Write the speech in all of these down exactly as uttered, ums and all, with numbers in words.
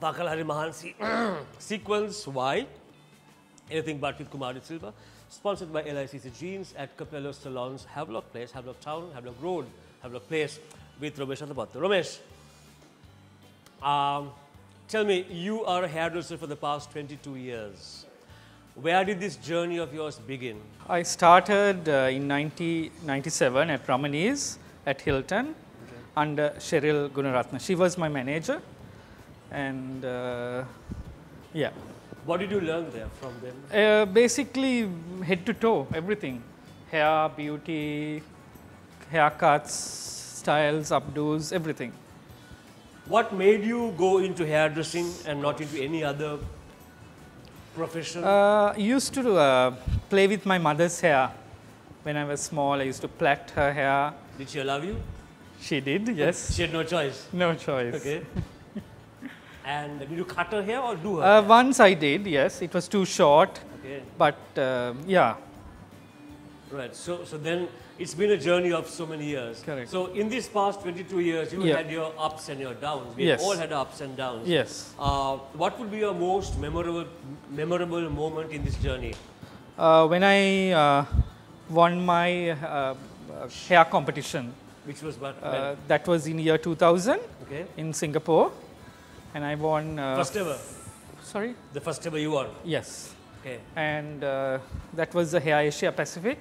Pakalhari Mahansi sequence Y, Anything But with Kumar de Silva, sponsored by L I C C Jeans at Capello Salons, Havelock Place, Havelock Town, Havelock Road, Havelock Place with Romesh Atapattu. Romesh, um, tell me, you are a hairdresser for the past twenty-two years. Where did this journey of yours begin? I started uh, in nineteen ninety-seven at Ramani's at Hilton okay. under Cheryl Gunaratna. She was my manager, and uh, yeah. What did you learn there from them? Uh, basically, head to toe, everything. Hair, beauty, haircuts, styles, updos, everything. What made you go into hairdressing and not into any other profession? Uh, I used to uh, play with my mother's hair. When I was small, I used to plait her hair. Did she allow you? She did, yes. She had no choice? No choice. Okay. And did you cut her hair or do her uh, hair? Once I did, yes. It was too short. Okay. But uh, yeah. Right. So, so then it's been a journey of so many years. Correct. So in these past twenty-two years, you yeah. had your ups and your downs. We yes. all had ups and downs. Yes. Uh, what would be your most memorable, memorable moment in this journey? Uh, when I uh, won my uh, hair competition. Which was what? Uh, that was in year two thousand okay. in Singapore. And I won. Uh, first ever? Sorry? The first ever you won? Yes. Okay. And uh, that was the Hair Asia Pacific.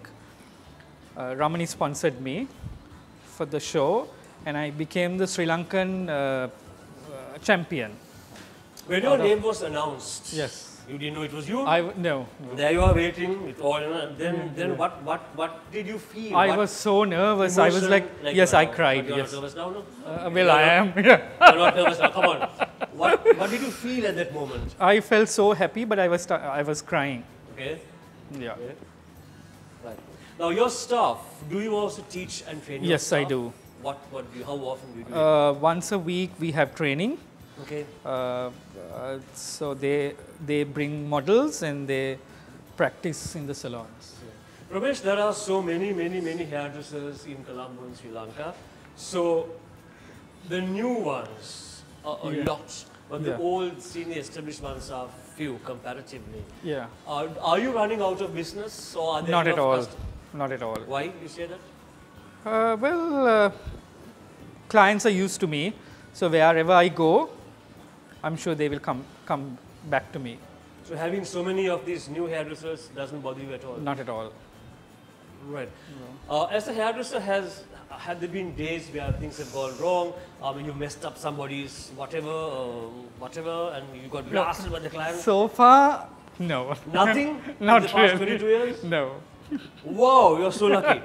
Uh, Ramani sponsored me for the show, and I became the Sri Lankan uh, uh, champion. When your name was announced, yes. You didn't know it was you? I w no, no. There you are waiting with all, and then, mm, then yeah. what, what, what did you feel? I what was so nervous. Emotion, I was like, like yes, I now. cried. You're yes. not nervous now, no? Uh, well, I am. You're not nervous now. Come on. What, what did you feel at that moment? I felt so happy, but I was I was crying. Okay. Yeah. Okay. Right. Now your staff, do you also teach and train your Yes, staff? I do. What, what do you, how often do you do uh, it? Once a week we have training. Okay. Uh, uh, so they they bring models and they practice in the salons. Yeah. Romesh, there are so many, many, many hairdressers in Colombo and Sri Lanka. So the new ones are a yeah. lot, but yeah. the old senior established ones are few comparatively. Yeah. Uh, are you running out of business, or are there not at all? customers? Not at all. Why you say that? Uh, well, uh, clients are used to me, so wherever I go, I'm sure they will come come back to me. So having so many of these new hairdressers doesn't bother you at all? Not at all. Right. No. Uh, as a hairdresser, has had there been days where things have gone wrong? I mean, you messed up somebody's whatever, uh, whatever, and you got blasted no. by the client? So far, no. Nothing? Not in the past really. twenty-two years? No. Wow, you're so lucky.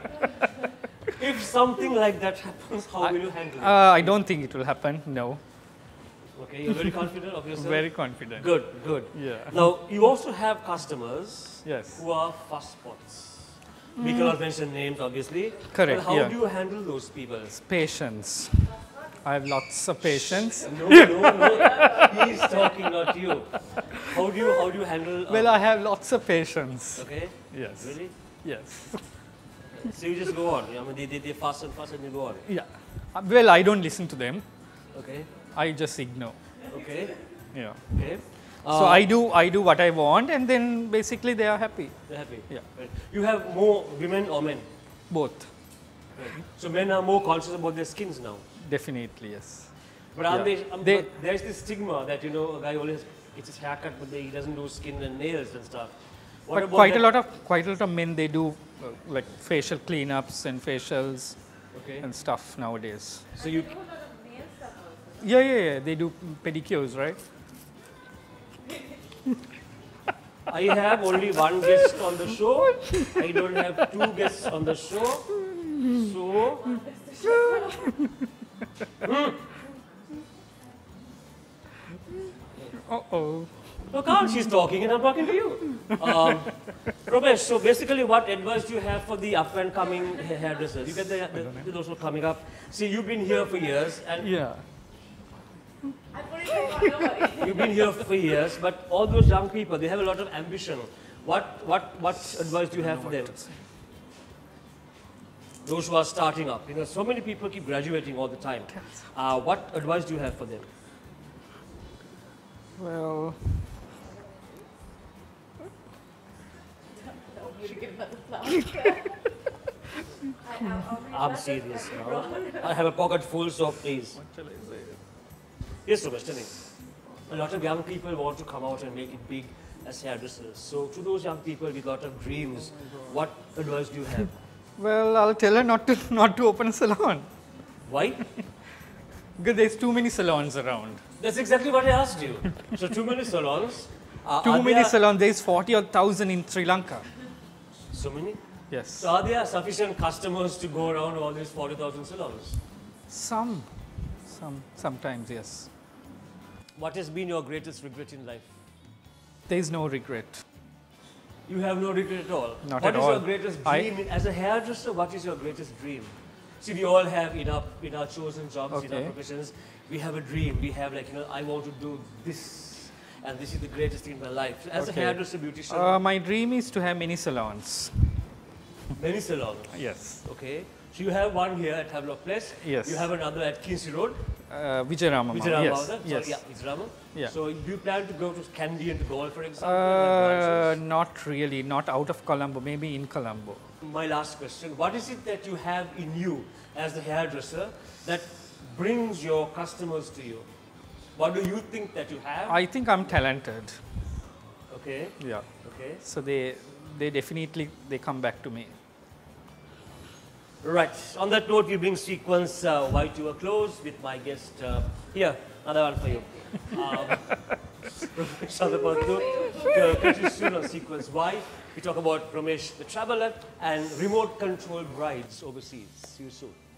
If something like that happens, how I, will you handle it? Uh, I don't think it will happen. No. Okay, you're very confident of yourself? Very confident. Good, good. Yeah. Now, you also have customers yes. who are fuss spots. Mm. We cannot mention names, obviously. Correct. But how yeah. do you handle those people? Patience. I have lots of patience. No, no, no. He's talking, not you. How do you, how do you handle? Um, well, I have lots of patience. Okay. Yes. Really? Yes. So you just go on. I mean, they, they, they fuss and fuss and you go on. Yeah. Uh, well, I don't listen to them. Okay. I just ignore. Okay. Yeah. Okay. Uh, so I do I do what I want, and then basically they are happy. They're happy. Yeah. Right. You have more women or men? Both. Right. So men are more conscious about their skins now. Definitely, yes. But are yeah. they, um, they but there's this stigma that, you know, a guy always gets his haircut, but they, he doesn't do skin and nails and stuff. What but quite that? a lot of quite a lot of men, they do uh, like facial cleanups and facials okay. and stuff nowadays. So you. Yeah, yeah, yeah. They do pedicures, right? I have only one guest on the show. I don't have two guests on the show. So. mm. Uh oh. No, come, she's talking and I'm talking to you. Um, Romesh, so basically what advice do you have for the up and coming hairdressers? You get the, the, those who are coming up. See, you've been here for years and yeah. You've been here for years, but all those young people, they have a lot of ambition. What, what, what advice do you have for them? Those who are starting up. You know, so many people keep graduating all the time. Uh, what advice do you have for them? Well, I'm serious now. I have a pocket full, so please. what shall I say? Yes, Romesh, tell me. A lot of young people want to come out and make it big as hairdressers. So to those young people with a lot of dreams, what advice do you have? Well, I'll tell her not to not to open a salon Why? because there's too many salons around. That's exactly what I asked you. So too many salons. Uh, Too are many there- salons. There's forty or thousand in Sri Lanka. So many? Yes. So are there sufficient customers to go around all these forty thousand salons? Some, some, sometimes yes. What has been your greatest regret in life? There is no regret. You have no regret at all? Not What at is all. your greatest I- dream? As a hairdresser, what is your greatest dream? See, we all have in our, in our chosen jobs, in our Okay. professions, we have a dream. We have like, you know, I want to do this, and this is the greatest thing in my life. As Okay. a hairdresser, beautician, Uh, my dream is to have many salons. many salons. Yes. Okay. So you have one here at Havelock Place. Yes. You have another at Kinsey Road. Uh, Vijayarama. Vijayarama. Yes. Sorry, Yes. yeah, Vijayarama. Yeah. So do you plan to go to Kandy and to Galle, for example? and Uh, have branches? not really. Not out of Colombo. Maybe in Colombo. My last question, what is it that you have in you as the hairdresser that brings your customers to you? What do you think that you have? I think I'm talented. Okay, Yeah. okay. So they they definitely they come back to me. Right, on that note, we bring sequence uh, white to a close with my guest uh, here, another one for you. Um, Romesh Atapattu, uh, catch soon on sequence Y. We talk about Romesh the traveler and remote control brides overseas. See you soon.